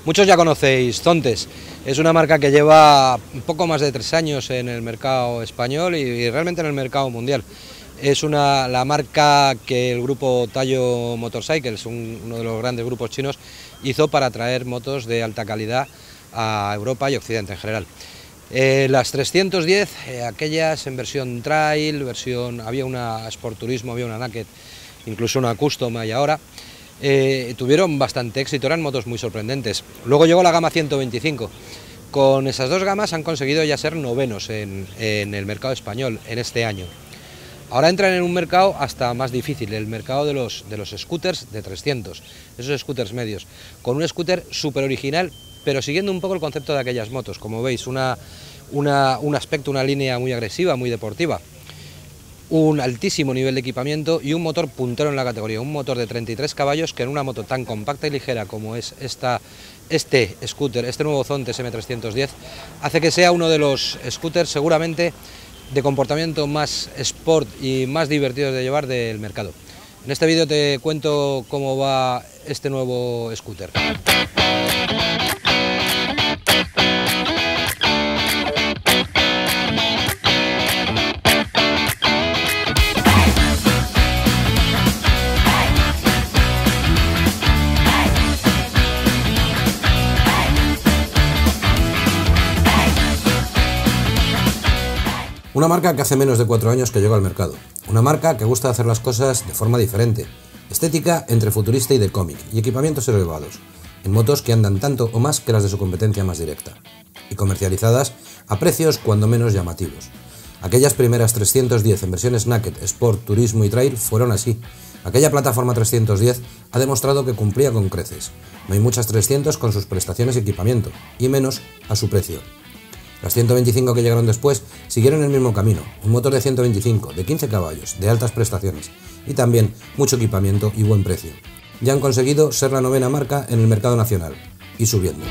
Muchos ya conocéis Zontes, es una marca que lleva un poco más de 3 años en el mercado español y realmente en el mercado mundial. Es la marca que el grupo Taiyo Motorcycles, uno de los grandes grupos chinos, hizo para traer motos de alta calidad a Europa y Occidente en general. Las 310, aquellas en versión trail, había una Sport Turismo, había una Naked, incluso una Custom hay ahora. Tuvieron bastante éxito, eran motos muy sorprendentes. Luego llegó la gama 125, con esas dos gamas han conseguido ya ser novenos en el mercado español en este año. Ahora entran en un mercado hasta más difícil, el mercado de los scooters de 300, esos scooters medios, con un scooter súper original, pero siguiendo un poco el concepto de aquellas motos, como veis, un aspecto, una línea muy agresiva, muy deportiva. Un altísimo nivel de equipamiento y un motor puntero en la categoría, un motor de 33 caballos que en una moto tan compacta y ligera como es este scooter, este nuevo Zontes M310, hace que sea uno de los scooters seguramente de comportamiento más sport y más divertidos de llevar del mercado. En este vídeo te cuento cómo va este nuevo scooter. Una marca que hace menos de 4 años que llegó al mercado. Una marca que gusta hacer las cosas de forma diferente. Estética entre futurista y de cómic, y equipamientos elevados, en motos que andan tanto o más que las de su competencia más directa. Y comercializadas a precios cuando menos llamativos. Aquellas primeras 310 en versiones Naked, Sport, Turismo y Trail fueron así. Aquella plataforma 310 ha demostrado que cumplía con creces. No hay muchas 300 con sus prestaciones y equipamiento, y menos a su precio. Las 125 que llegaron después siguieron el mismo camino, un motor de 125, de 15 caballos, de altas prestaciones, y también mucho equipamiento y buen precio. Ya han conseguido ser la novena marca en el mercado nacional, y subiendo.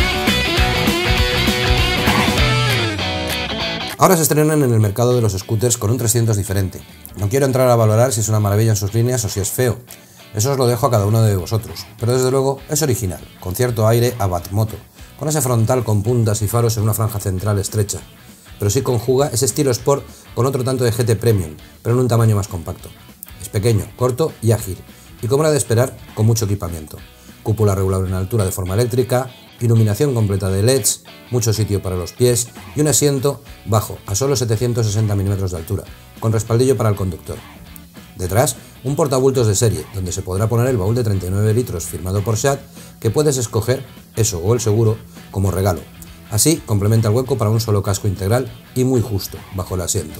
Ahora se estrenan en el mercado de los scooters con un 300 diferente. No quiero entrar a valorar si es una maravilla en sus líneas o si es feo, eso os lo dejo a cada uno de vosotros, pero desde luego es original, con cierto aire a Batmoto, con ese frontal con puntas y faros en una franja central estrecha, pero sí conjuga ese estilo sport con otro tanto de GT Premium, pero en un tamaño más compacto. Es pequeño, corto y ágil, y como era de esperar, con mucho equipamiento. Cúpula regulable en altura de forma eléctrica, iluminación completa de LEDs, mucho sitio para los pies y un asiento bajo, a solo 760 mm de altura, con respaldillo para el conductor. Detrás, un portabultos de serie, donde se podrá poner el baúl de 39 litros firmado por SEAT, que puedes escoger, eso o el seguro, como regalo. Así complementa el hueco para un solo casco integral y muy justo, bajo el asiento.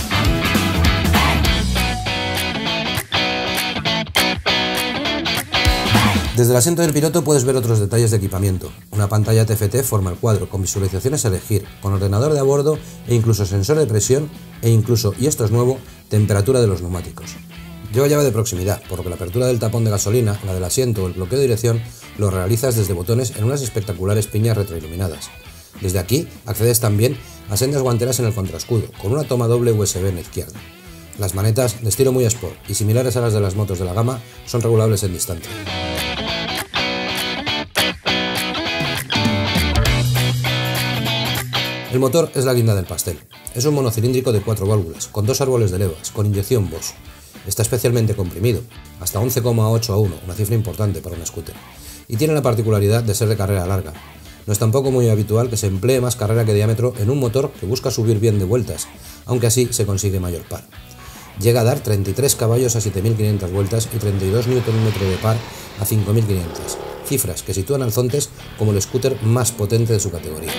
Desde el asiento del piloto puedes ver otros detalles de equipamiento. Una pantalla TFT forma el cuadro, con visualizaciones a elegir, con ordenador de a bordo e incluso sensor de presión e incluso, y esto es nuevo, temperatura de los neumáticos. Lleva llave de proximidad, por lo que la apertura del tapón de gasolina, la del asiento o el bloqueo de dirección lo realizas desde botones en unas espectaculares piñas retroiluminadas. Desde aquí accedes también a sendas guanteras en el contraescudo, con una toma doble USB en la izquierda. Las manetas, de estilo muy sport y similares a las de las motos de la gama, son regulables en distancia. El motor es la guinda del pastel. Es un monocilíndrico de 4 válvulas, con 2 árboles de levas, con inyección Bosch. Está especialmente comprimido, hasta 11,8 a 1, una cifra importante para un scooter, y tiene la particularidad de ser de carrera larga. No es tampoco muy habitual que se emplee más carrera que diámetro en un motor que busca subir bien de vueltas, aunque así se consigue mayor par. Llega a dar 33 caballos a 7.500 vueltas y 32 Nm de par a 5.500, cifras que sitúan al Zontes como el scooter más potente de su categoría.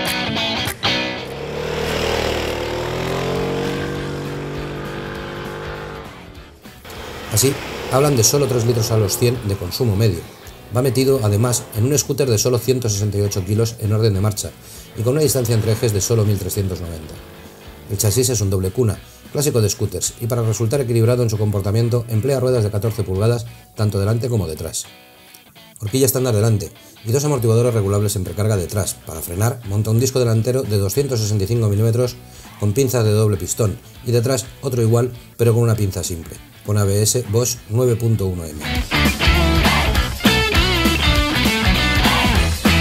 Así, hablan de solo 3 litros a los 100 de consumo medio. Va metido, además, en un scooter de solo 168 kilos en orden de marcha y con una distancia entre ejes de solo 1390. El chasis es un doble cuna, clásico de scooters, y para resultar equilibrado en su comportamiento emplea ruedas de 14 pulgadas tanto delante como detrás. Horquilla estándar delante y 2 amortiguadores regulables en precarga detrás. Para frenar, monta un disco delantero de 265 mm con pinzas de doble pistón y detrás otro igual pero con una pinza simple, con ABS Bosch 9.1M.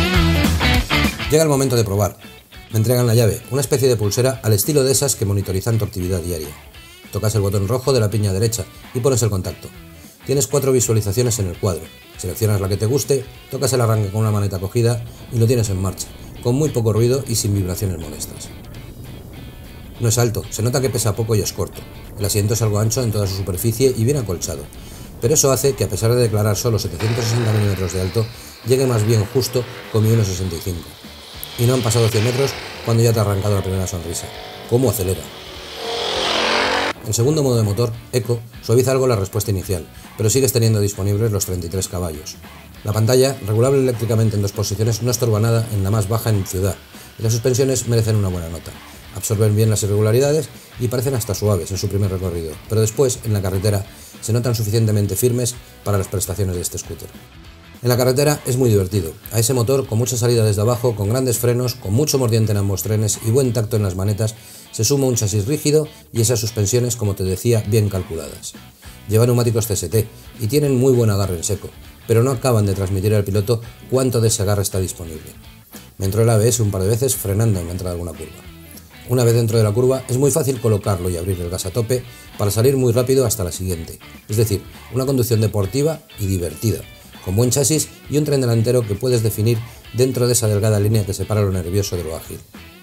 Llega el momento de probar. Me entregan la llave, una especie de pulsera al estilo de esas que monitorizan tu actividad diaria. Tocas el botón rojo de la piña derecha y pones el contacto. Tienes 4 visualizaciones en el cuadro. Seleccionas la que te guste, tocas el arranque con una maneta cogida y lo tienes en marcha, con muy poco ruido y sin vibraciones molestas. No es alto, se nota que pesa poco y es corto. El asiento es algo ancho en toda su superficie y bien acolchado, pero eso hace que, a pesar de declarar solo 760 mm de alto, llegue más bien justo con mi 1,65. Y no han pasado 100 metros cuando ya te ha arrancado la primera sonrisa. ¿Cómo acelera? El segundo modo de motor, Eco, suaviza algo la respuesta inicial, pero sigues teniendo disponibles los 33 caballos. La pantalla, regulable eléctricamente en 2 posiciones, no estorba nada en la más baja en ciudad, y las suspensiones merecen una buena nota. Absorben bien las irregularidades y parecen hasta suaves en su primer recorrido, pero después, en la carretera, se notan suficientemente firmes para las prestaciones de este scooter. En la carretera es muy divertido, a ese motor con mucha salida desde abajo, con grandes frenos, con mucho mordiente en ambos trenes y buen tacto en las manetas, se suma un chasis rígido y esas suspensiones, como te decía, bien calculadas. Lleva neumáticos CST y tienen muy buen agarre en seco, pero no acaban de transmitir al piloto cuánto de ese agarre está disponible. Me entró el ABS un par de veces frenando en la entrada de alguna curva. Una vez dentro de la curva es muy fácil colocarlo y abrir el gas a tope para salir muy rápido hasta la siguiente, es decir, una conducción deportiva y divertida, con buen chasis y un tren delantero que puedes definir dentro de esa delgada línea que separa lo nervioso de lo ágil.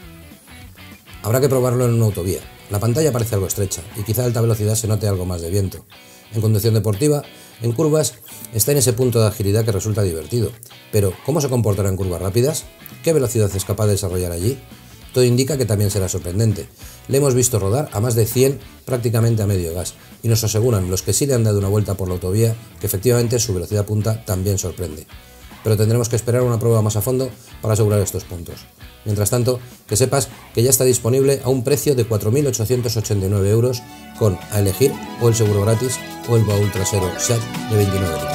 Habrá que probarlo en una autovía. La pantalla parece algo estrecha y quizá a alta velocidad se note algo más de viento. En conducción deportiva, en curvas, está en ese punto de agilidad que resulta divertido. Pero, ¿cómo se comportará en curvas rápidas? ¿Qué velocidad es capaz de desarrollar allí? Todo indica que también será sorprendente. Le hemos visto rodar a más de 100 prácticamente a medio gas y nos aseguran los que sí le han dado una vuelta por la autovía que efectivamente su velocidad punta también sorprende. Pero tendremos que esperar una prueba más a fondo para asegurar estos puntos. Mientras tanto, que sepas que ya está disponible a un precio de 4.889 euros con, a elegir, o el seguro gratis o el baúl trasero SEAT de 29 litros.